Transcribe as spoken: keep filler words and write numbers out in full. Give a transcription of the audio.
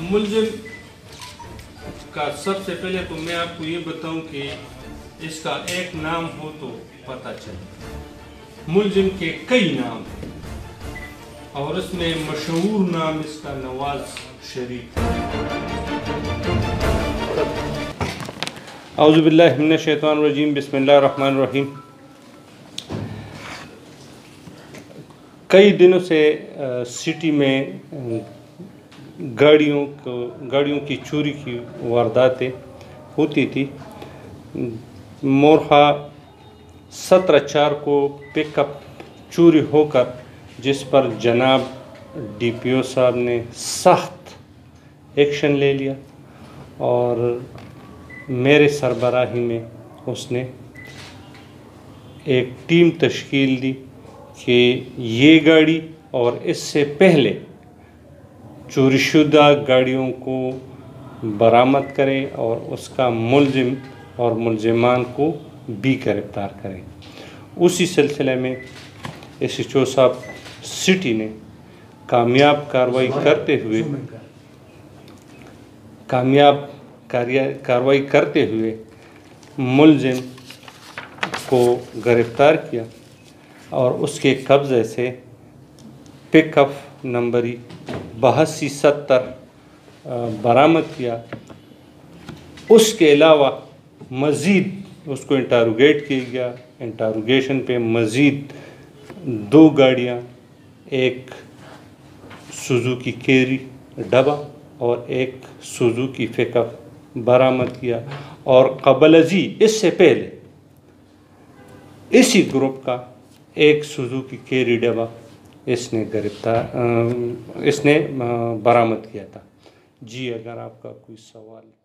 मुलजिम का सबसे पहले तो मैं आपको ये बताऊं कि इसका एक नाम हो तो पता चले। मुलजिम के कई नाम हैं और उसमें मशहूर नाम इसका नवाज शरीफ। औज़ु बिल्लाहि मिनश शैतानिर रजीम, बिस्मिल्लाहिर रहमानिर रहीम। कई दिनों से आ, सिटी में गाड़ियों को गाड़ियों की चोरी की वारदातें होती थी। मोरहा सत्रह चार को पिकअप चोरी होकर, जिस पर जनाब डीपीओ साहब ने सख्त एक्शन ले लिया और मेरे सरबराही में उसने एक टीम तश्कील दी कि ये गाड़ी और इससे पहले चोरीशुदा गाड़ियों को बरामद करें और उसका मुलजिम और मुलजिमान को भी गिरफ्तार करें। उसी सिलसिले में एस एच ओ साहब सिटी ने कामयाब कार्रवाई करते हुए कामयाब कार्रवाई करते हुए मुलजिम को गिरफ्तार किया और उसके कब्ज़े से पिकअप नंबरी बयासी सत्तर बरामद किया। उसके अलावा मज़ीद उसको इंटरोगेट किया गया। इंटरोगेशन पे मज़ीद दो गाड़ियाँ, एक सुजुकी कैरी डबा और एक सुजुकी पिकअप बरामद किया और क़बलजी इससे पहले इसी ग्रुप का एक सुजुकी कैरी डबा इसने गिरफ्तार इसने बरामद किया था। जी, अगर आपका कोई सवाल